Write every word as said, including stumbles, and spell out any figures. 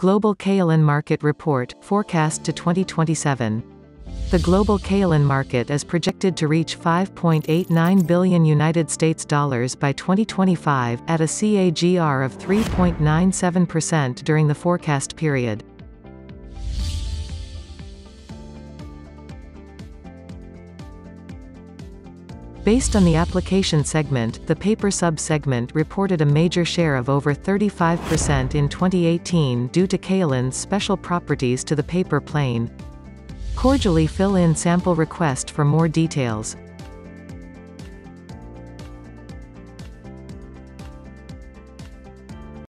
Global Kaolin Market Report, forecast to twenty twenty-seven. The global kaolin market is projected to reach five point eight nine billion United States dollars by twenty twenty-five, at a C A G R of three point nine seven percent during the forecast period. Based on the application segment, the paper sub-segment reported a major share of over thirty-five percent in twenty eighteen due to kaolin's special properties to the paper plane. Cordially fill in sample request for more details.